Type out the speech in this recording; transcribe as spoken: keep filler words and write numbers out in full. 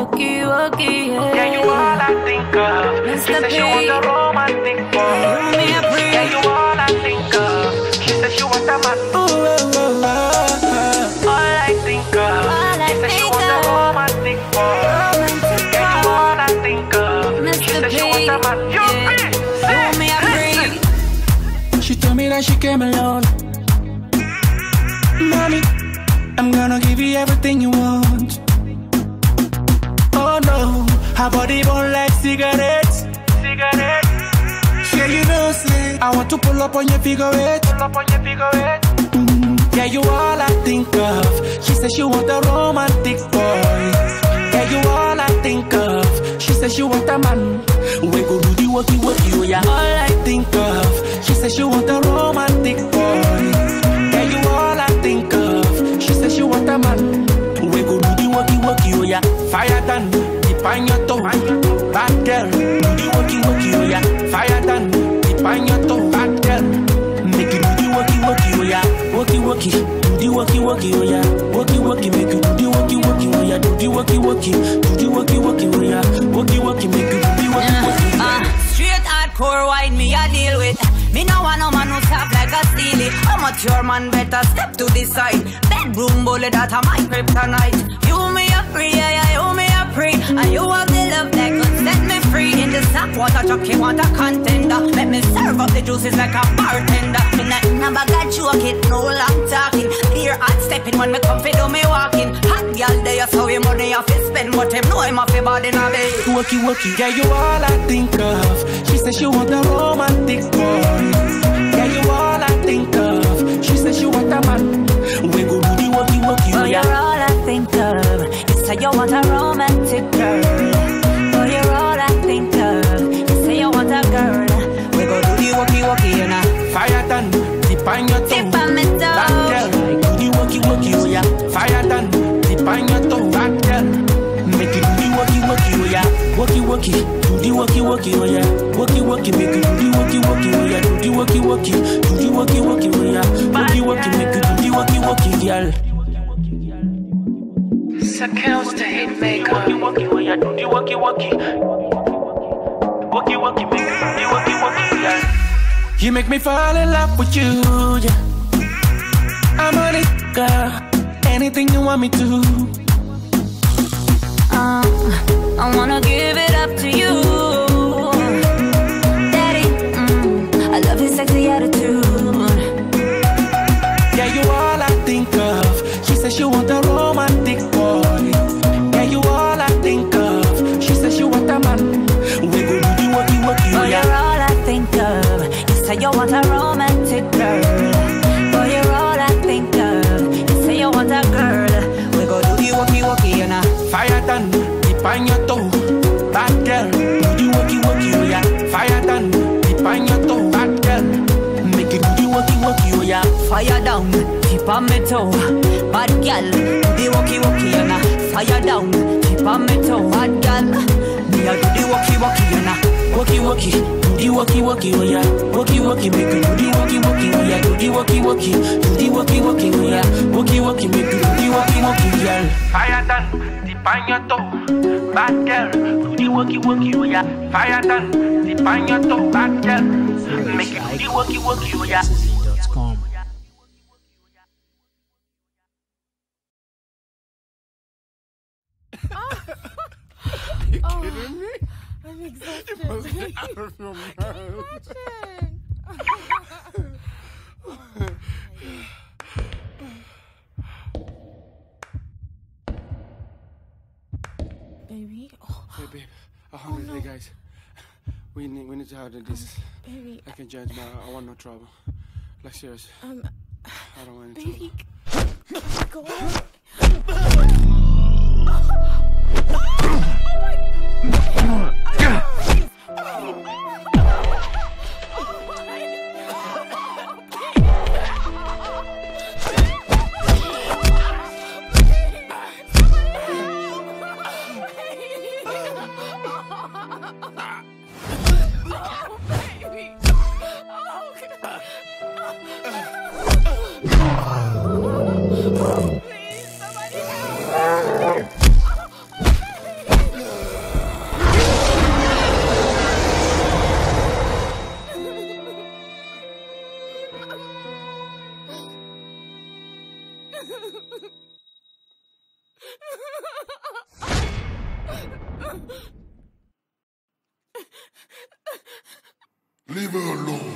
Wokie Wokie, yeah. Yeah, you all I think of. She said she want a romantic boy. Yeah, you all I think of. She said she want a man. Ooh, ooh, ooh, ooh. All I think of. She said she want a romantic boy. Yeah, you all I think of. She said she want a man. You free. You want me a free. She told me that she came alone. Mommy, I'm gonna give you everything you want. Oh no, her body burn like cigarettes. Cigarette. Yeah, you know, say I want to pull up on your figure eight. Pull up on your figure eight. Mm, yeah, you all I think of. She said she want a romantic boy. Yeah, you all I think of. She said she want a man. We go do the wokie wokie, oh yeah. All I think of. She said she want a romantic boy. Yeah, you all I think of. She said she want a man. We go do the wokie wokie, oh yeah. Fire done, dip on your toe. Bad girl, do the wokie wokie, oh yeah. Fire done, dip on your toe. Bad girl, make you do the wokie wokie, oh yeah. Wokie wokie, do the wokie wokie, oh yeah. Wokie wokie, make you do the wokie wokie, oh yeah. Do the wokie wokie, do the wokie wokie, oh yeah. Wokie wokie, make you do the wokie wokie. Uh, straight hardcore wine me I deal with. Me no want no man who stop like a steely. How much your man better step to the side. Bedroom bullet that a my kryptonite. You me a free, yeah, yeah, you me a free. And you have the love that could set me free. In the sack water truck, you want a contender. Let me serve up the juices like a bartender. Me not in a bag of joke, it no long talking. Clear hot stepping when me come fi do me walking. Hot girl there, so him money off his spend. But him know him off his body now, babe. Wokie wokie, yeah, you all I think of. She said she want a romantic boy. Yeah, you all I think of. She said she want a man. We go do the wokie wokie, oh yeah. You're all I think of. You say you want a romantic girl. Oh, you're all I think of. You say you want a girl. We go do the wokie wokie, you know. Fire done, dip on your toe. Dip on me toe. Bad girl, do the wokie wokie, oh yeah. Fire done, dip on your toe. Bad girl, make you do the wokie wokie, oh yeah. Wokie wokie, do the wokie wokie, oh yeah. Wokie wokie, make you do the wokie wokie, oh yeah. Do the wokie wokie, do the wokie wokie, oh yeah. Wokie wokie, make you do the wokie wokie, girl. Seconds to hit maker. Wokie wokie, oh yeah. Do the wokie wokie. Wokie wokie, make you do the wokie wokie, girl. You make me fall in love with you, yeah. I'm on it, girl. Anything you want me to. Uh, I wanna give it up to you, Daddy. Mm, I love his sexy attitude. Yeah, you all I think of. She said she want a romantic boy. Yeah, you all I think of. She said she want a man. We go do the wokie wokie, Oh, oh yeah. you're all I think of. You say you want a romantic girl. Oh, you're all I think of. You say you want a girl. We go do the wokie wokie, you know. Fire done, dip on your toe. Bad girl, do the wokie wokie, oh yeah. Fire done, dip on your toe. Bad girl, make you do the wokie wokie, oh yeah. Fire down, keep on me toe. Bad girl, do the wokie wokie, you know. Fire down, keep on me toe. Bad girl, me a do the wokie wokie, you know. Wokie wokie, do the wokie wokie, oh yeah. Wokie wokie, make you do the wokie wokie, oh yeah. Do the wokie wokie, do the wokie wokie, oh yeah. Wokie wokie, make you do the wokie wokie, girl. Fire done, dip on your toe. Bad girl, do the wokie wokie, oh yeah. Fire done, dip on your toe. Bad girl, make you do the wokie wokie, oh yeah. Are you oh, kidding me? I'm exhausted. You must get out of your mind. Baby. Oh. Hey, babe. Uh, honestly, oh, no. guys, we need we need to handle this. Um, baby. I can judge, but I want no trouble. Like, serious. Um. I don't want any baby. trouble. Go on. Please. Leave her alone.